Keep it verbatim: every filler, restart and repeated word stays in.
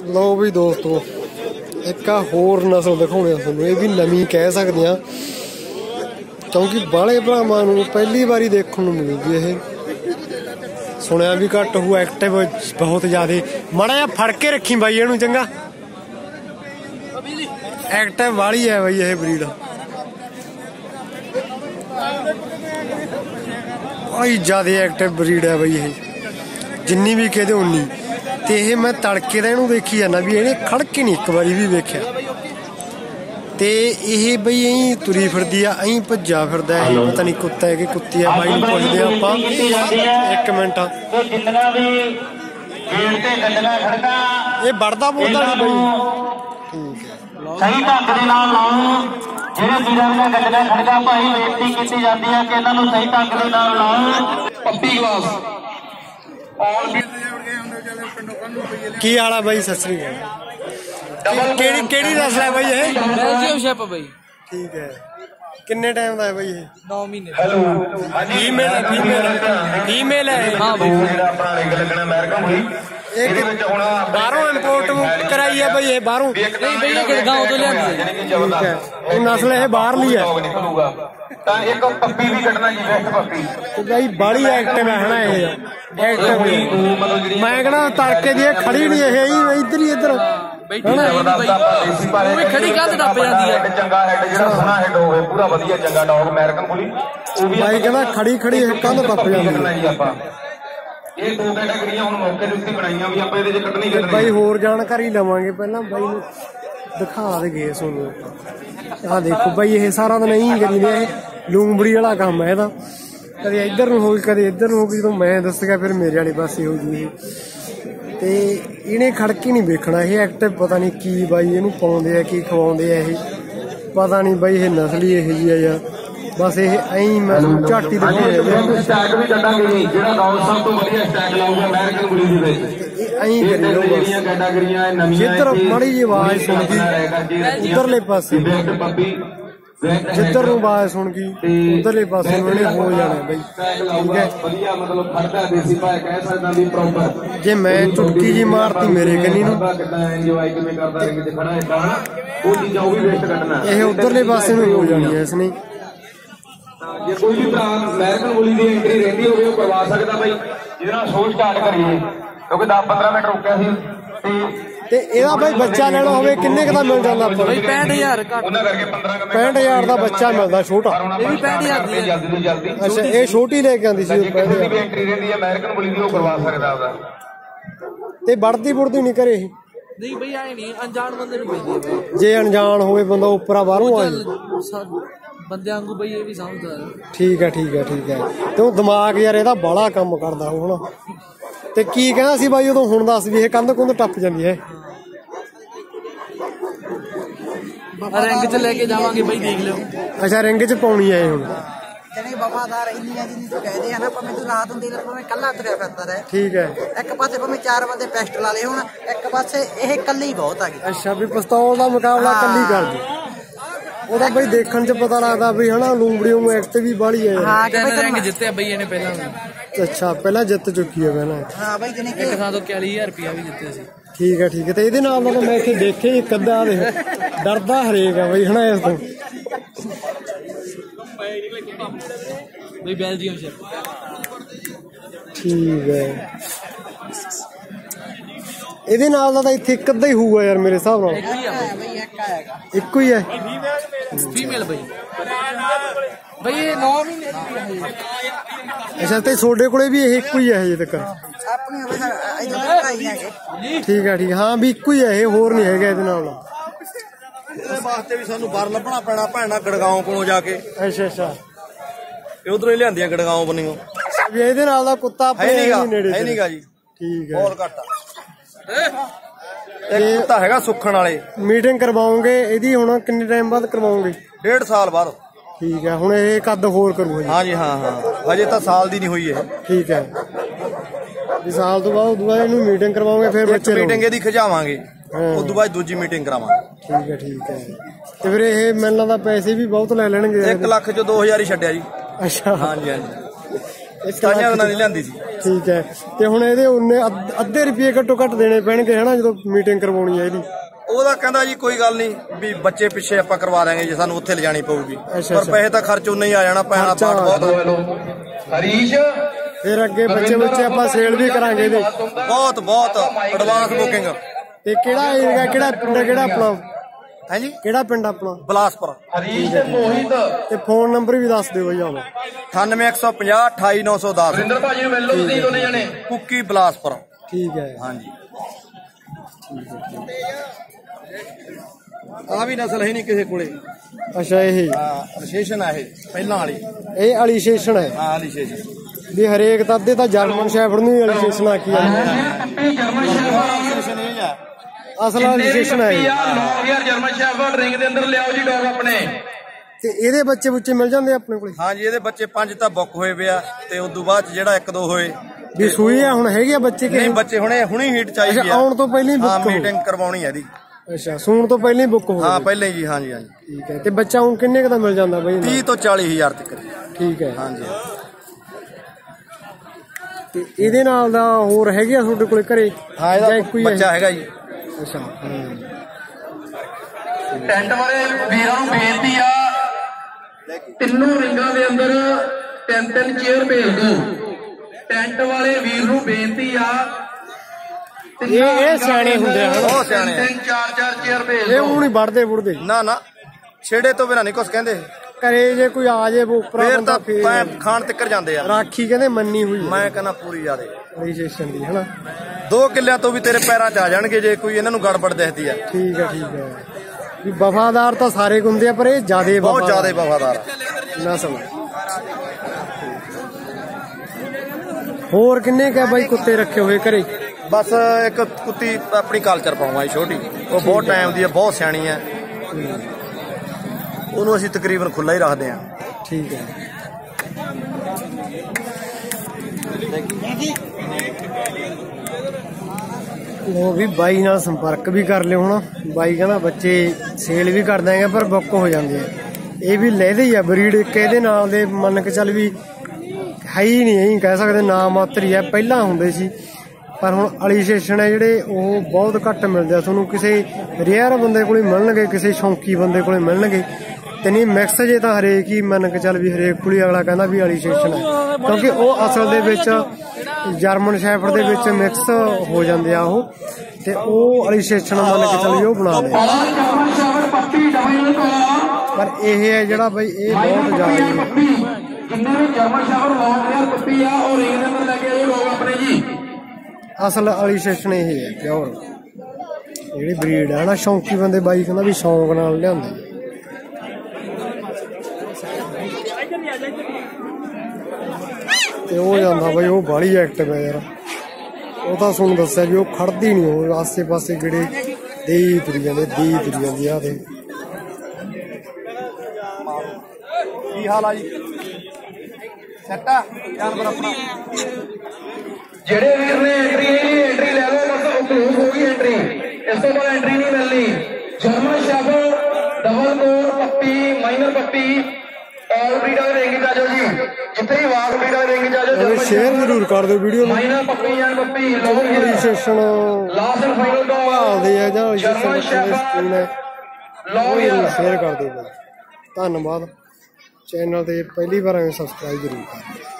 लो भी दोस्तों एक होर नस्ल दिखाने तुहानूं, ये भी नवीं कह सकते हैं क्योंकि बाले भरावां नूं पहली बारी देखने नूं मिलूगी। ये सुनिया भी घट हो, एक्टिव बहुत ज़्यादा। माड़ा जिहा फड़ के रखी बाई इहनूं चंगा, एक्टिव वाली है बई ये ब्रीड। बड़ी ज़्यादा एक्टिव ब्रीड है बई ये, जिन्नी भी कहते उन्नी। तो यह मैं तड़के का इहनूं देखी जाना भी इहने खड़ के नहीं एक बारी भी वेख्या। तो यह बई अं तुरी फिरदी आ, अं भज्जा फिरदा है, पता नहीं कुत्ता है कि कुत्ती है। बाई नूं पुछदे आपां एक मिनट। ये बढ़दा बुढ़दा नहीं बई, सही ढंग दे नाल लाओ। ਜਿਹੜੇ ਵੀਰਾਂ ਦੀਆਂ ਗੱਡੀਆਂ ਖੜਕਾ ਭਾਈ ਬੇਨਤੀ ਕੀਤੀ ਜਾਂਦੀ ਹੈ ਕਿ ਇਹਨਾਂ ਨੂੰ ਸਹੀ ਢੰਗ ਦੇ ਨਾਲ ਲਾਓ। ਪੱਪੀ ਗਲਾਸ की हाल है बई? सत श्री अकाल। केड़ी केड़ी नस्ल है बई ये? बेल्जियम शेप बई। ठीक है, किन्ने टाइम का है बई ये? नौ महीने। हेलो फीमेल है? फीमेल फीमेल है। हाँ बई। बाहरों इंपोर्ट कराई है बई ये? बाहरों नहीं बई, ये गांव तो लियांदी है। ठीक है, नस्ल है बाहर ली है। एक पप्पी भी कटना जी, बेस्ट पप्पी। तो भाई बड़ी एक्टिव है ना ये, एक्टिव। मैं कहना तड़के दी खड़ी नहीं है, इधर ही इधर खड़ी कंध टप जाती है। चंगा हेड जेड़ा सोहना हेड होवे पूरा वधिया चंगा डॉग अमेरिकन बुली, ਉਹ ਵੀ भाई कहना खड़ी खड़ी कंध टप जाती है। ਆਪਾਂ ਇਹ ਦੋ ਕੈਟਾਗਰੀਆਂ ਹੁਣ ਮੌਕੇ ਦੇ ਉੱਤੇ ਬਣਾਈਆਂ ਵੀ ਆਪਾਂ ਇਹਦੇ ਚ ਕੱਢਣੀ ਕੱਢਣੀ। भाई होर जानकारी लवांगे, पहला भाई नूं दिखा दे गए सोनू। आ देखो भाई ये सारा दिन नहीं करी दे, लूंबड़ी वाला काम है ਇਹਦਾ। कदे इधर ਨੂੰ होगी कदे इधर ਨੂੰ होगी, ਜਦੋਂ मैं दसगा फिर मेरे वाले पासे हो जी। ते इन्हें खड़के नहीं वेखना, ये एक्टिव पता नहीं की बाई ਇਹਨੂੰ ਪਾਉਂਦੇ ਆ ਕੀ ਖਵਾਉਂਦੇ ਆ, ਇਹ पता नहीं बाई ये नस्ल ही ਇਹੋ ਜਿਹੀ ਆ ਯਾਰ। बस ये ऐं मैं झाटी दे स्टैक भी कटांगे जी, जेड़ा गांव सब तो बढ़िया स्टैक लाऊंगा अमेरिकन बुली दे विच। ऐं करी लो बस। कैटागरियां नवीं जिधर माड़ी जी आवाज सुन गई उधरले पासे, पप्पी जिधर ਨੂੰ आवाज सुन गई उधरले पासे ਨੂੰ ਇਹਨੇ ਹੋ ਜਾਣਾ ਬਈ। ठीक है, बढ़िया मतलब खड़का देसी भाई कह सकदा भी प्रॉपर। जे मैं चुटकी जी मारती मेरे कन्नी ਨੂੰ, कितना एंजॉय किवें करदा है कि खड़ा है वो चीज़ वो भी वेस्ट करना ਇਹ ਉਧਰਲੇ ਪਾਸੇ ਨੂੰ ਹੋ ਜਾਣੀ ਹੈ इसने। ਜੇ ਕੋਈ ਵੀ ਭਰਾ ਅਮਰੀਕਨ ਬੁਲੀ ਦੀ ਐਂਟਰੀ ਰਹਿੰਦੀ ਹੋਵੇ ਉਹ ਕਰਵਾ ਸਕਦਾ ਬਾਈ, ਜਿਹਦੇ ਨਾਲ ਸ਼ੋਅ ਸਟਾਰਟ ਕਰੀਏ, ਕਿਉਂਕਿ ਦਸ ਪੰਦਰਾਂ ਮਿੰਟ ਰੁਕਿਆ ਸੀ। ਤੇ ਤੇ ਇਹਦਾ ਬਾਈ ਬੱਚਾ ਲੈਣਾ ਹੋਵੇ ਕਿੰਨੇ ਕ ਦਾ ਮਿਲ ਜਾਂਦਾ ਆਪਾਂ? ਬਈ ਪੈਂਹਠ ਹਜ਼ਾਰ ਘੱਟ। ਉਹਨਾਂ ਕਰਕੇ ਪੰਦਰਾਂ ਮਿੰਟ ਪੈਂਹਠ ਹਜ਼ਾਰ ਦਾ ਬੱਚਾ ਮਿਲਦਾ ਛੋਟਾ। ਇਹ ਵੀ ਪੈਂਹਠ ਹਜ਼ਾਰ ਦੀ ਜਲਦੀ ਤੋਂ ਜਲਦੀ। ਅੱਛਾ, ਇਹ ਛੋਟੀ ਲੈ ਕੇ ਆਂਦੀ ਸੀ ਜੇ ਕਿਸੇ ਦੀ ਵੀ ਐਂਟਰੀ ਰਹਿੰਦੀ ਹੈ ਅਮਰੀਕਨ ਬੁਲੀ ਦੀ ਉਹ ਕਰਵਾ ਸਕਦਾ ਉਹਦਾ। ਤੇ ਵੜਦੀ ਵੁੜਦੀ ਨਹੀਂ ਕਰੇ ਇਹ? ਨਹੀਂ ਬਈ ਆਏ ਨਹੀਂ, ਅਣਜਾਣ ਬੰਦੇ ਨੂੰ ਮਿਲਦੀ ਹੈ। ਜੇ ਅਣਜਾਣ ਹੋਵੇ ਬੰਦਾ ਉੱਪਰਾ ਬਾਹਰੋਂ ਆ ਬੰਦਿਆਂ ਵਾਂਗੂ ਬਈ ਇਹ ਵੀ ਸਮਝਦਾ। ਠੀਕ ਹੈ ਠੀਕ ਹੈ ਠੀਕ ਹੈ। ਤੇ ਉਹ ਦਿਮਾਗ ਯਾਰ ਇਹਦਾ ਬਾਹਲਾ ਕੰਮ ਕਰਦਾ ਹੁਣ। ਤੇ ਕੀ ਕਹਿੰਦਾ ਸੀ ਬਾਈ ਉਦੋਂ, ਹੁਣ ਦੱਸ ਵੀ ਇਹ ਕੰਧ ਕੁੰਧ ਟੱਪ ਜਾਂਦੀ ਹੈ? ਰਿੰਗ ਚ ਲੈ ਕੇ ਜਾਵਾਂਗੇ ਬਈ, ਦੇਖ ਲਿਓ। ਅੱਛਾ, ਰਿੰਗ ਚ ਪਾਉਣੀ ਹੈ ਇਹ ਹੁਣ? ਜਣੇ ਵਫਾਦਾਰ ਇੰਨੀ ਆ ਜਿੰਨੀ ਤੂੰ ਕਹਦੇ ਆ ਨਾ, ਭਾਵੇਂ ਤੂੰ ਰਾਤ ਹੁੰਦੀ ਭਾਵੇਂ ਕੱਲਾ ਤੁਰਿਆ ਫਿਰਦਾ ਰਹੇ। ਠੀਕ ਹੈ। ਇੱਕ ਪਾਸੇ ਭਾਵੇਂ ਚਾਰ ਬੰਦੇ ਪੈਸਟ ਲਾ ਲਏ ਹੁਣ, ਇੱਕ ਪਾਸੇ ਇਹ ਕੱਲੀ ਬਹੁਤ ਆ ਗਈ। ਅੱਛਾ, ਵੀ ਪਿਸਤੌਲ ਦਾ ਮੁਕਾਬਲਾ ਕੱਲੀ ਕਰ ਦੇ। ਉਹਦਾ ਬਈ ਦੇਖਣ ਚ ਪਤਾ ਲੱਗਦਾ ਵੀ ਹਨਾ ਲੂੰਬੜੀ ਨੂੰ ਐਕਟਿਵ ਵੀ ਬਾਹਲੀ ਹੈ। ਹਾਂ, ਤਿੰਨ ਰਿੰਗ ਜਿੱਤੇ ਬਈ ਇਹਨੇ ਪਹਿਲਾਂ। ਅੱਛਾ, ਪਹਿਲਾਂ ਜਿੱਤ ਚੁੱਕੀ ਹੈ ਪਹਿਲਾਂ। ਹਾਂ ਬਈ, ਜਣੇ ਇੱਕ ਥਾਂ ਤੋਂ ਚਾਲੀ ਹਜ਼ਾਰ ਰੁਪਇਆ ਵੀ ਜਿੱਤੇ ਸੀ। ਠੀਕ ਹੈ ਠੀਕ ਹੈ। ਤੇ ਇਹਦੇ ਨਾਲ ਤਾਂ ਮੈਂ ਇੱਥੇ ਦੇਖੇ ਇੱਕ ਅੱਧਾ ਦੇ ਡਰਦਾ ਹਰੇਕ ਆ ਬਈ ਹਨਾ ਇਸ ਤੋਂ। ਬਈ ਬੈਲਜੀਅਮ ਸ਼ੇਪ। ਠੀਕ ਹੈ। ਇਹਦੇ ਨਾਲ ਦਾ ਤਾਂ ਇੱਥੇ ਇੱਕ ਅੱਧਾ ਹੀ ਹੋਊਗਾ ਯਾਰ ਮੇਰੇ ਹਿਸਾਬ ਨਾਲ। ਇੱਕੋ ਹੀ ਹੈ ਫੀਮੇਲ ਬਈ। ਬਈ ਇਹ ਨੌ ਮਹੀਨੇ ਦੀ ਹੈ। ਅੱਛਾ, ਤੇ ਤੁਹਾਡੇ ਕੋਲੇ ਵੀ ਇਹ ਇੱਕੋ ਹੀ ਹੈ ਹਜੇ ਤੱਕ? ਆਪਣੀ ਇਧਰ ਭਾਈ ਹੈਗੇ। ਠੀਕ ਹੈ ਠੀਕ ਹੈ। ਹਾਂ ਵੀ ਇੱਕੋ ਹੀ ਹੈ ਇਹ, ਹੋਰ ਨਹੀਂ ਹੈਗਾ ਇਹਦੇ ਨਾਲ। ਇਹਦੇ ਵਾਸਤੇ ਵੀ ਸਾਨੂੰ ਬਾਹਰ ਲੱਭਣਾ ਪੈਣਾ ਭੈਣਾ ਗੜਗਾਉਂ ਕੋਲੋਂ ਜਾ ਕੇ। ਅੱਛਾ ਅੱਛਾ, ਇਹ ਉਧਰੋਂ ਹੀ ਲਿਆਂਦੀਆਂ ਗੜਗਾਉਂ ਬੰਨਿਓ। ਵੀ ਇਹਦੇ ਨਾਲ ਦਾ ਕੁੱਤਾ ਆਪਣੇ ਨੇੜੇ ਹੈ ਨਹੀਂਗਾ ਜੀ। ਠੀਕ ਹੈ, ਬਹੁਤ ਘੱਟ ਆ। ਇੱਕ ਕੁੱਤਾ ਹੈਗਾ ਸੁੱਖਣ ਵਾਲੇ। ਮੀਟਿੰਗ ਕਰਵਾਓਗੇ ਇਹਦੀ ਹੁਣ ਕਿੰਨੇ ਟਾਈਮ ਬਾਅਦ ਕਰਵਾਓਗੇ? ਡੇਢ ਸਾਲ ਬਾਅਦ। ਠੀਕ ਹੈ, ਹੁਣ ਇਹ ਕੱਦ ਹੋਰ ਕਰੂ ਜੀ? ਹਾਂ ਜੀ ਹਾਂ ਹਾਂ, ਹਜੇ ਤਾਂ ਸਾਲ ਦੀ ਨਹੀਂ ਹੋਈ ਇਹ। ਠੀਕ ਹੈ, ਵੀ ਸਾਲ ਤੋਂ ਬਾਅਦ ਉਦੋਂ ਬਾਅਦ ਇਹਨੂੰ ਮੀਟਿੰਗ ਕਰਵਾਓਗੇ ਫਿਰ ਬੱਚੇ? ਮੀਟਿੰਗ ਇਹਦੀ ਖਿਚਾਵਾਂਗੇ, ਉਸ ਤੋਂ ਬਾਅਦ ਦੂਜੀ ਮੀਟਿੰਗ ਕਰਾਵਾਂਗੇ। ਠੀਕ ਹੈ ਠੀਕ ਹੈ। ਤੇ ਫਿਰ ਇਹ ਮੈਨੂੰ ਲੱਗਦਾ ਪੈਸੇ ਵੀ ਬਹੁਤ ਲੈ ਲੈਣਗੇ? ਇੱਕ ਲੱਖ ਚ ਦੋ ਹਜ਼ਾਰ ਹੀ ਛੱਡਿਆ ਜੀ। ਅੱਛਾ, ਹਾਂਜੀ ਹਾਂਜੀ। ਸਤਾਈਆਂ ਦਿਨਾਂ ਦੀ ਲਿਆਂਦੀ ਸੀ। ਠੀਕ ਹੈ, ਤੇ ਹੁਣ ਇਹਦੇ ਉਹਨੇ ਅੱਧੇ ਰੁਪਏ ਘੱਟੋ ਘੱਟ ਦੇਣੇ ਪੈਣਗੇ ਹਨਾ ਜਦੋਂ ਮੀਟਿੰਗ ਕਰਵਾਉਣੀ ਹੈ ਇਹਦੀ? ਉਹਦਾ ਕਹਿੰਦਾ ਜੀ ਕੋਈ ਗੱਲ ਨਹੀਂ ਵੀ ਬੱਚੇ ਪਿੱਛੇ ਆਪਾਂ ਕਰਵਾ ਦਾਂਗੇ ਜੇ ਸਾਨੂੰ ਉੱਥੇ ਲਿਜਾਣੀ ਪਊਗੀ, ਪਰ ਪੈਸੇ ਤਾਂ ਖਰਚ ਉਨਾ ਹੀ ਆ ਜਾਣਾ, ਪੈਣਾ ਪਾਠ ਬਹੁਤ। ਹਰੀਸ਼ ਫਿਰ ਅੱਗੇ ਬੱਚੇ ਬੱਚੇ ਆਪਾਂ ਸੇਲ ਵੀ ਕਰਾਂਗੇ ਇਹਦੇ। ਬਹੁਤ ਬਹੁਤ ਐਡਵਾਂਸ ਬੁਕਿੰਗ। ਤੇ ਕਿਹੜਾ ਏਰੀਆ, ਕਿਹੜਾ ਪਿੰਡ, ਕਿਹੜਾ ਆਪਣਾ ਹੈ ਜੀ? ਕਿਹੜਾ ਪਿੰਡ ਆਪਣਾ? ਬਲਾਸਪੁਰ। ਹਰੀਸ਼ ਤੇ ਮੋਹਿਤ। ਤੇ ਫੋਨ ਨੰਬਰ ਵੀ ਦੱਸ ਦਿਓ ਬਈ ਆਉਣਾ। ਅਠਾਨਵੇਂ ਇੱਕ ਸੌ ਪੰਜਾਹ ਅਠਾਈ ਨੌ ਸੌ ਦਸ। ਰਿੰਦਰ ਭਾਜੀ ਨੂੰ ਮਿਲ ਲਓ ਤੁਸੀਂ ਦੋਨੇ ਜਣੇ। ਕੁੱਕੀ ਬਲਾਸਪੁਰ। ਠੀਕ ਹੈ, ਹਾਂਜੀ। ਆ ਵੀ ਨਸਲ ਹੈ ਨਹੀਂ ਕਿਸੇ ਕੋਲੇ। ਅੱਛਾ, ਇਹ ਹਾਂ ਅਲੀਸ਼ੇਸ਼ਨ ਆ ਇਹ ਪਹਿਲਾਂ ਵਾਲੀ। ਇਹ ਅਲੀਸ਼ੇਸ਼ਨ ਹੈ? ਹਾਂ ਅਲੀਸ਼ੇਸ਼ਨ ਵੀ ਹਰੇਕ ਤਾਂ ਅੱਧੇ ਤਾਂ ਜਰਮਨ ਸ਼ੈਫਰਡ ਨੂੰ ਹੀ ਅਲੀਸ਼ੇਸ਼ਨ ਆਖੀ ਜਾਂਦੇ ਜਰਮਨ ਸ਼ੈਫਰਡ ਇਹ ਆ ਅਸਲ ਅਲੀਸ਼ੇਸ਼ਨ ਹੈ। ਨੌ ਹਜ਼ਾਰ ਜਰਮਨ ਸ਼ੈਫਰਡ ਰਿੰਗ ਦੇ ਅੰਦਰ ਲਿਆਓ ਜੀ ਡੌਗ ਆਪਣੇ। ਤੇ ਇਹਦੇ ਬੱਚੇ ਬੁੱਚੇ ਮਿਲ ਜਾਂਦੇ ਆਪਣੇ ਕੋਲੇ? ਹਾਂ ਜੀ, ਇਹਦੇ ਬੱਚੇ ਪੰਜ ਤਾਂ ਬੁੱਕ ਹੋਏ ਪਏ ਆ, ਤੇ ਉਦੋਂ ਬਾਅਦ ਜਿਹੜਾ ਇੱਕ ਦੋ ਹੋਏ ਵੀ ਸੂਈ ਆ ਹੁਣ ਹੈਗੇ ਆ ਬੱਚੇ ਕਿ ਨਹੀਂ? ਬੱਚੇ ਹੁਣੇ ਹੁਣੀ ਹੀਟ ਚਾਹੀਦੀ ਅੱਛਾ, ਆਉਣ ਤੋਂ ਪਹਿਲਾਂ ਹੀ ਹਾਂ ਬੁੱਕ? ਮੀਟਿੰਗ ਕਰਵਾਉਣੀ ਹੈ ਇਹਦੀ। ਅੱਛਾ, ਸੂਣ ਤੋਂ ਪਹਿਲਾਂ ਹੀ ਬੁੱਕ ਹੋ? ਹਾਂ ਪਹਿਲਾਂ ਹੀ ਜੀ। ਹਾਂਜੀ ਹਾਂਜੀ। ਠੀਕ ਹੈ, ਤੇ ਬੱਚਾ ਹੁਣ ਕਿੰਨੇ ਕੁ ਦਾ ਮਿਲ ਜਾਂਦਾ ਬਈ? ਤੀਹ ਤੋਂ ਚਾਲੀ ਹਜ਼ਾਰ ਤੱਕ। ਠੀਕ ਹੈ। ਹਾਂਜੀ। ਤੇ ਇਹਦੇ ਨਾਲ ਦਾ ਹੋਰ ਹੈਗੇ ਆ ਤੁਹਾਡੇ ਕੋਲੇ ਘਰੇ? ਹਾਂ ਜਾਂ ਇਹਦਾ ਇੱਕੋ ਹੀ ਹੈ? ਬੱਚਾ ਹੈਗਾ ਜੀ। ਅੱਛਾ। ਟੈਂਟ ਵਾਲੇ ਵੀਰਾਂ ਨੂੰ ਬੇਨਤੀ ਆ, ਤਿੰਨੋਂ ਰਿੰਗਾਂ ਦੇ ਅੰਦਰ ਤਿੰਨ ਤਿੰਨ ਚੇਅਰ ਭੇਜ ਦਿਓ। ਟੈਂਟ ਵਾਲੇ ਵੀਰ ਨੂੰ ਬੇਨਤੀ ਆ, ਇਹ ਇਹ ਸਿਆਣੇ ਹੁੰਦੇ ਆ ਹਨਾ? ਬਹੁਤ ਸਿਆਣੇ ਆ। ਤਿੰਨ ਚਾਰ ਚਾਰ ਚੇਅਰ ਭੇਜ ਇਹ ਦਿਓ। ਹੁਣ ਨਹੀਂ ਵੜਦੇ ਵੁੜਦੇ? ਨਾ ਨਾ, ਛੇੜੇ ਤੋਂ ਬਿਨਾਂ ਨਹੀਂ ਕੁਛ ਕਹਿੰਦੇ। ਘਰੇ ਜੇ ਕੋਈ ਆ ਜੇ ਉਪਰਾ ਫੇਰ ਬੰਦਾ ਤਾਂ ਫੇਰ ਪੈ ਖਾਣ ਤਿੱਕਰ ਜਾਂਦੇ ਆ। ਰਾਖੀ ਕਹਿੰਦੇ ਮੰਨੀ ਹੋਈ ਹੈ ਮੈਂ ਕਹਿੰਦਾ ਪੂਰੀ ਜ਼ਿਆਦੇ ਰਜਿਸਟ੍ਰੇਸ਼ਨ ਦੀ ਹਨਾ? ਦੋ ਕਿੱਲਿਆਂ ਤੋਂ ਵੀ ਤੇਰੇ ਪੈਰਾਂ 'ਚ ਆ ਜਾਣਗੇ ਜੇ ਕੋਈ ਇਹਨਾਂ ਨੂੰ ਗੜਬੜ ਦਿਖਦੀ ਆ। ਠੀਕ ਹੈ, ਠੀਕ ਹੈ। ਵੀ ਵਫਾਦਾਰ ਤਾਂ ਸਾਰੇ ਹੁੰਦੇ ਆ, ਪਰ ਇਹ ਜ਼ਿਆਦੇ ਬਹੁਤ ਜ਼ਿਆਦੇ ਵਫਾਦਾਰ ਨਸਲ। ਹੋਰ ਕਿੰਨੇ ਕਾ ਬਾਈ ਕੁੱਤੇ ਰੱਖੇ ਹੋਏ ਘਰੇ? ਬਸ ਇੱਕ ਕੁੱਤੀ ਆਪਣੀ ਕਲਚਰ ਪਾਉਣਾ ਛੋਟੀ, ਉਹ ਬਹੁਤ ਟਾਈਮ ਦੀ ਹੈ, ਬਹੁਤ ਸਿਆਣੀ ਹੈ। ਉਹਨੂੰ ਅਸੀਂ ਤਕਰੀਬਨ ਖੁੱਲਾ ਹੀ ਰੱਖਦੇ ਹਾਂ। ਠੀਕ ਹੈ। ਉਹ ਵੀ ਬਾਈ ਨਾਲ ਸੰਪਰਕ ਵੀ ਕਰ ਲਿਓ ਹੁਣ। ਬਾਈ ਕਹਿੰਦਾ ਬੱਚੇ ਸੇਲ ਵੀ ਕਰ ਦਾਂਗੇ ਪਰ ਬੁੱਕ ਹੋ ਜਾਂਦੇ ਆ। ਇਹ ਵੀ ਲੈਦੇ ਹੀ ਆ ਬਰੀਡ ਇੱਕ ਇਹਦੇ ਨਾਲ ਦੇ, ਮੰਨ ਕੇ ਚੱਲ ਵੀ ਹੈ ਹੀ ਨਹੀਂ, ਇਹੀ ਕਹਿ ਸਕਦੇ ਨਾ ਮਾਤਰ ਹੀ ਆ। ਪਹਿਲਾਂ ਹੁੰਦੇ ਸੀ ਪਰ ਹੁਣ ਅਲੀਸ਼ੇਸ਼ਨ ਹੈ ਜਿਹੜੇ ਉਹ ਬਹੁਤ ਘੱਟ ਮਿਲਦੇ ਆ ਤੁਹਾਨੂੰ। ਕਿਸੇ ਰੇਅਰ ਬੰਦੇ ਕੋਲ ਮਿਲਣਗੇ, ਕਿਸੇ ਸ਼ੌਂਕੀ ਬੰਦੇ ਕੋਲ ਮਿਲਣਗੇ, ਤੇ ਨਹੀਂ ਮਿਕਸ ਜੇ ਤਾਂ ਹਰੇਕ ਹੀ ਮੰਨ ਕੇ ਚੱਲ ਵੀ ਹਰੇਕ ਕੋਲ ਅਗਲਾ ਕਹਿੰਦਾ ਵੀ ਅਲੀਸ਼ੇਸ਼ਨ ਹੈ, ਕਿਉਂਕਿ ਉਹ ਅਸਲ ਦੇ ਵਿੱਚ ਜਰਮਨ ਸ਼ੈਫਰਡ ਦੇ ਵਿੱਚ ਮਿਕਸ ਹੋ ਜਾਂਦੇ ਆ ਉਹ, ਤੇ ਉਹ ਅਲੀਸ਼ੇਸ਼ਨ ਮੰਨ ਕੇ ਚੱਲ ਵੀ ਉਹ ਬਣਾ ਦੇ। ਪਰ ਇਹ ਹੈ ਜਿਹੜਾ ਬਈ ਇਹ ਬਹੁਤ ਜ਼ਿਆਦਾ ਜਿੰਨੇ ਵੀ ਜਰਮਨ ਸ਼ੈਫਰਡ ਨੌ ਹਜ਼ਾਰ ਪੱਪੀ ਆ ਉਹ ਰਿੰਗ ਦੇ ਅੰਦਰ ਲੈ ਕੇ ਆਏ ਲੋਕ ਆਪਣੇ ਜੀ। ਅਸਲ ਅਲੀਸ਼ੇਸ਼ਨ ਇਹ ਹੈ ਪਿਓਰ ਜਿਹੜੀ ਬਰੀਡ ਹੈ ਨਾ। ਸ਼ੌਂਕੀ ਬੰਦੇ ਬਾਈ ਕਹਿੰਦਾ ਵੀ ਸ਼ੌਂਕ ਨਾਲ ਲਿਆਉਂਦੇ। ਤੇ ਉਹ ਜਾਂਦਾ ਬਾਈ ਉਹ ਬਾਹਲੀ ਐਕਟਿਵ ਹੈ ਯਾਰ। ਉਹ ਤਾਂ ਤੁਹਾਨੂੰ ਦੱਸਿਆ ਵੀ ਉਹ ਖੜਦੀ ਨਹੀਂ, ਉਹ ਆਸੇ ਪਾਸੇ ਜਿਹੜੇ ਦੇਈ ਤੁਰੀ ਜਾਂਦੇ, ਦੇਈ ਤੁਰੀ ਜਾਂਦੀ ਆ। ਤੇ ਕੀ ਹਾਲ ਆ ਜੀ? ਸੈੱਟ ਆ ਜਾਨਵਰ ਆਪਣਾ। ਜਿਹੜੇ ਵੀਰ ਨੇ ਐਂਟਰੀ ਲਈ ਐਂਟਰੀ ਲੈ ਲਓ, ਬਸ ਉਹ ਕਲੋਜ਼ ਹੋ ਗਈ ਐਂਟਰੀ। ਇਸ ਤੋਂ ਬਾਅਦ ਐਂਟਰੀ ਨਹੀਂ ਮਿਲਣੀ। German shepherd double coat puppy minor puppy all ਬਰੀਡਾਂ ਦੇ ਰਿੰਗ ਚ ਆ ਜਾਓ ਜੀ। ਜਿੱਥੇ ਹੀ ਵਾਕ ਬਰੀਡਾਂ ਦੇ ਰਿੰਗ ਚ ਆ ਜਾਓ। ਸ਼ੇਅਰ ਜ਼ਰੂਰ ਕਰ ਦਿਓ ਵੀਡੀਓ ਨੂੰ। ਮਾਈਨਰ ਪੱਪੀ ਜਾਂ puppy Alsatian last and final ਭਾਲਦੇ ਆ ਜਾਂ ਜਰਮਨ ਸ਼ੈਫਰਡ ਹੈ, ਲਓ ਯਾਰ ਸ਼ੇਅਰ ਕਰ ਦਿਓ ਬਾਈ। ਧੰਨਵਾਦ। ਚੈਨਲ ਤੇ ਪਹਿਲੀ ਵਾਰ ਸਬਸਕ੍ਰਾਈਬ ਜ਼ਰੂਰ ਕਰ ਦਿਓ।